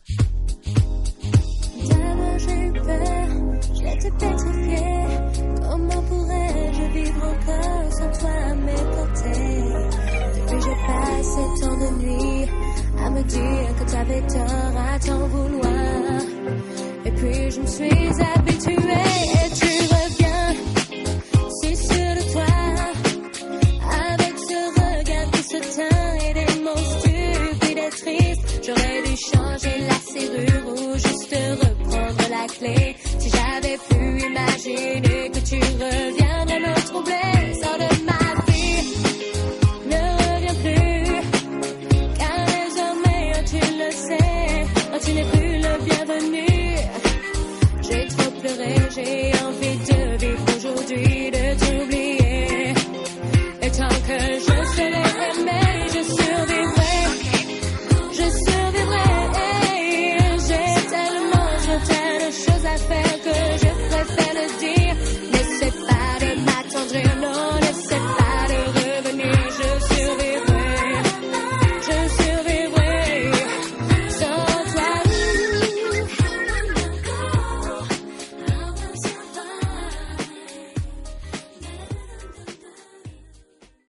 D'abord j'ai eu peur, j'étais pétrifiée. Comment pourrais-je vivre encore sans toi à mes côtés? Depuis j'ai passé tant de nuits à me dire que t'avais tort à t'en vouloir. Et puis je me suis habituée et tu reviens, si sûr de toi, avec ce regard qui se teint et des mots stupides et tristes. J'aurais dû changer la serrure ou juste reprendre la clé.